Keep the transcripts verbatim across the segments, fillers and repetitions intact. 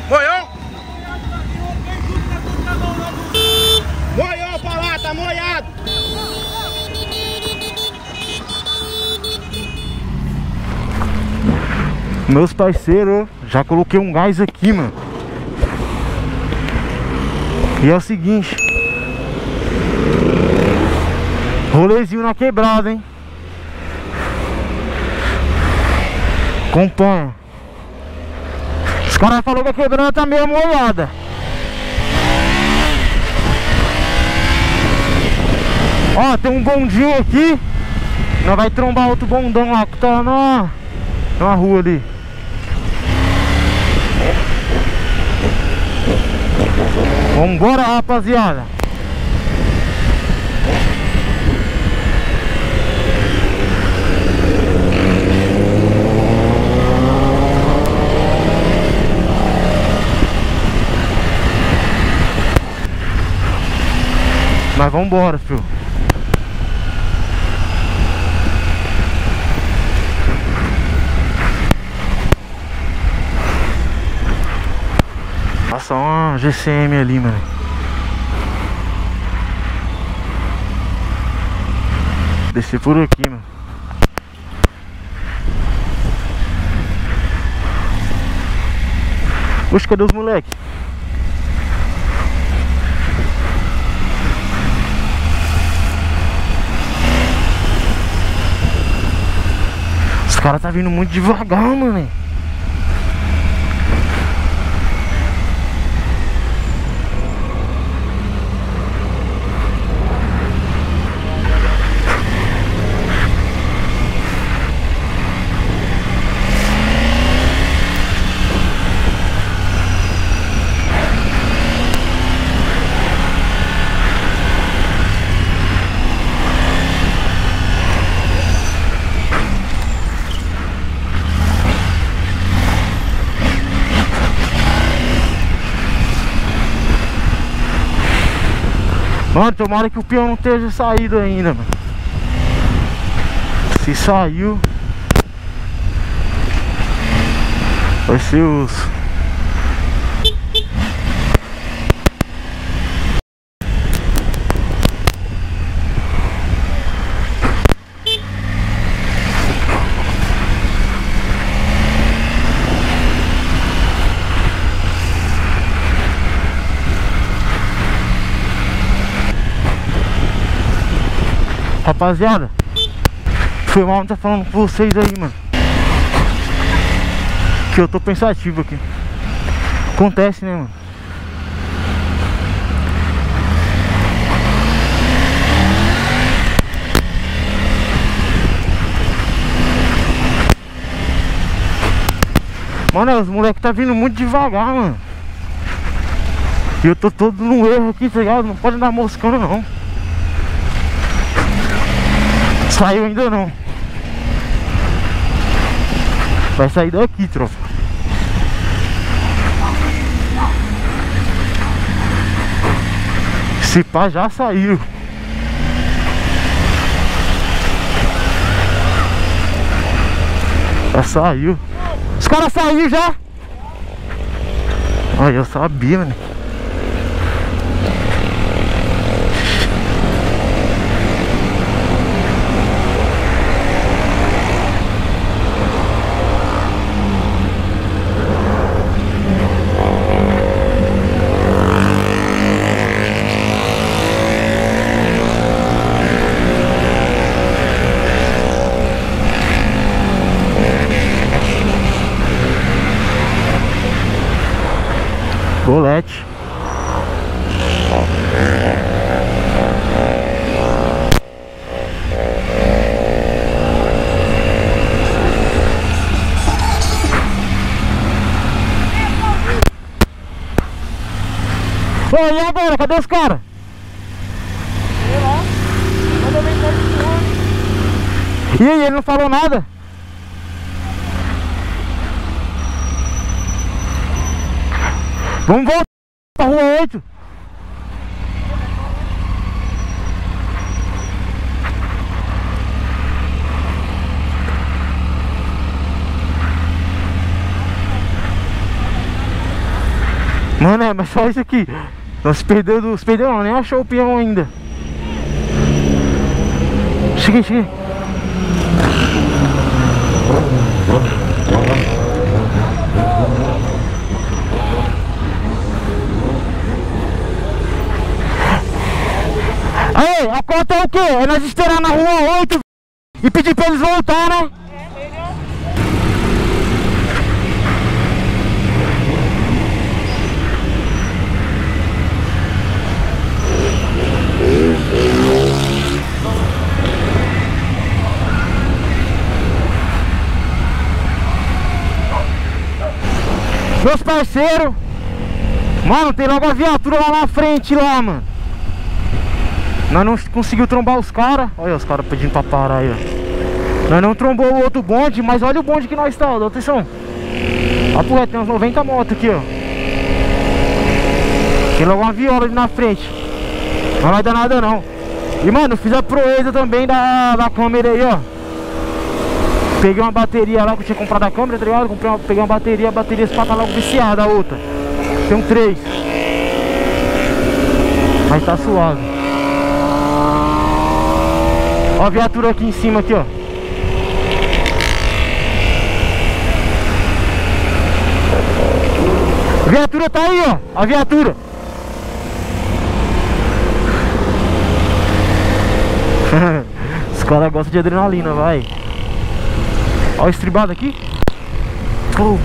Moiou? Moiou pra lá, tá moiado. Meus parceiros, já coloquei um gás aqui, mano. E é o seguinte, rolezinho na quebrada, hein? Acompanha. Os caras falaram que a quebrada tá meio molhada. Ó, tem um bondinho aqui. Nós vai trombar outro bondão lá que tá na, na rua ali. Vambora, rapaziada. Mas vambora, filho. Passa uma G C M ali, mano. Descer por aqui, mano. Oxe, cadê os moleque? Os caras tá vindo muito devagar, mano. Mano, tomara que o peão não esteja saído ainda, mano. Se saiu, vai ser os... Rapaziada, foi mal não tá falando com vocês aí, mano. Que eu tô pensativo aqui. Acontece, né, mano? Mano, os moleques tá vindo muito devagar, mano. E eu tô todo no erro aqui, tá ligado? Não pode andar moscando, não. Saiu ainda não. Vai sair daqui, tropa. Esse pá já saiu. Já saiu. Os caras saíram já. Olha, eu sabia, mano. Colete. Ô, e agora? Cadê os caras? Sei lá. Mandou mensagem pro homem. E aí, ele não falou nada? Vamos voltar pra rua oito. Mano, é, mas só isso aqui. Nós se perdeu do... Se perdeu não, nem achou o peão ainda. Cheguei, cheguei. Aí, a conta é o quê? É nós esperar na rua oito e pedir pra eles voltar, né? É, melhor. Meus parceiros. Mano, tem logo a viatura lá na frente lá, mano. Nós não conseguimos trombar os caras. Olha os caras pedindo pra parar aí, ó. Nós não trombou o outro bonde, mas olha o bonde que nós tá, ó. Dá atenção. Ó, porra, tem uns noventa motos aqui, ó. Tem logo uma viola ali na frente. Não vai dar nada não. E mano, fiz a proeza também da, da câmera aí, ó. Peguei uma bateria lá que eu tinha comprado a câmera, tá ligado? Comprei uma, peguei uma bateria, a bateria esse tá logo viciada, a outra. Tem um três. Mas tá suave. Ó a viatura aqui em cima aqui, ó. A viatura tá aí, ó. A viatura. Os caras gostam de adrenalina, vai. Ó o estribado aqui. Oh.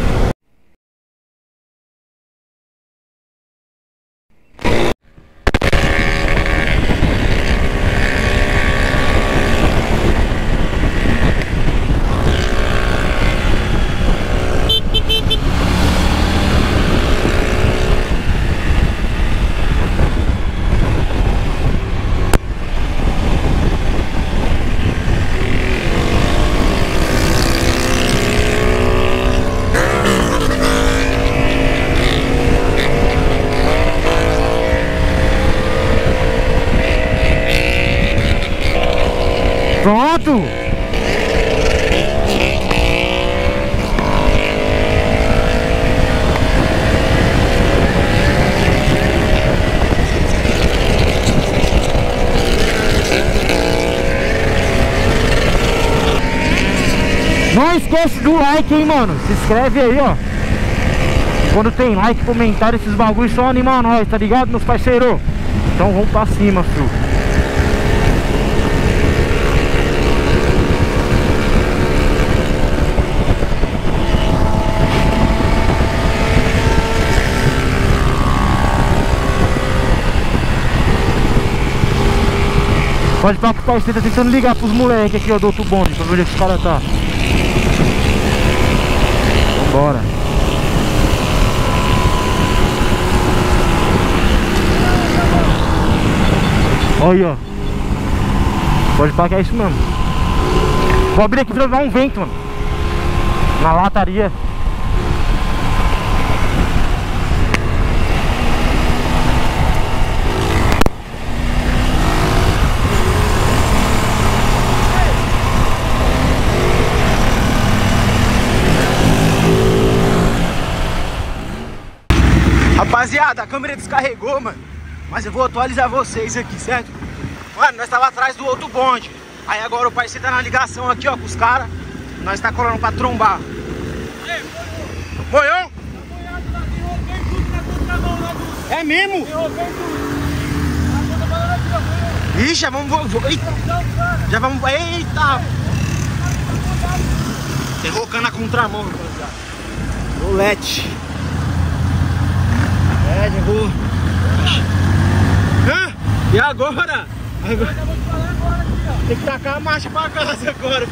Pronto! Não esquece do like, hein, mano. Se inscreve aí, ó. Quando tem like, comentário, esses bagulhos só animam nós, tá ligado, meus parceiros? Então vamos pra cima, filho. Pode falar que o parceiro tá tentando ligar pros moleques aqui, ó, do outro bonde, pra ver onde é que os caras tá. Vambora. Olha aí, ó. Pode falar que é isso mesmo. Vou abrir aqui pra levar um vento, mano. Na lataria. Rapaziada, a câmera descarregou, mano. Mas eu vou atualizar vocês aqui, certo? Mano, nós tava atrás do outro bonde. Aí agora o parceiro tá na ligação aqui, ó, com os caras. Nós tá colando pra trombar. Moiou? É mesmo? Ixi, já vamos... Eita. Já vamos... Eita! Derrocando a contramão, rapaziada. Rolete. É, derrubou. Hã? E agora? agora? Tem que tacar a marcha pra casa agora.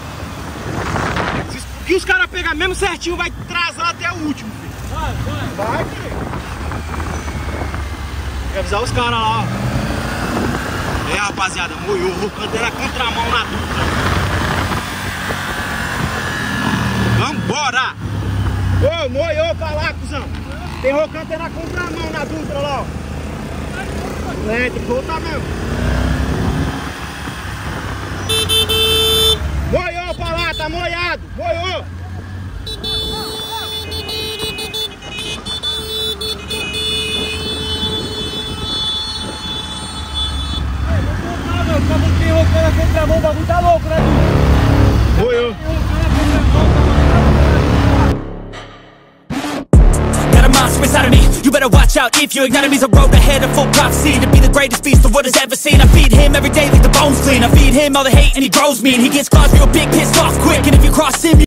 O que os caras pegar mesmo certinho vai atrasar até o último, filho. Vai, vai. Vai, filho. Tem que avisar os caras lá, ó. É, rapaziada, moiou. O canto era contramão na dupla. Vambora! Ô, moiou pra lá, cuzão. Tem rocante na contramão na Dutra lá, ó. É, tem que voltar mesmo. Moiou pra lá, tá moiado. Moiou. contramão, o bagulho tá louco, né, Dudu? Morreu. Inside of me, you better watch out if you ignite me's a road ahead of full prophecy to be the greatest feast the world has ever seen. I feed him every day like the bones clean. I feed him all the hate and he grows me and he gets claws real big, pissed off quick. And if you cross him,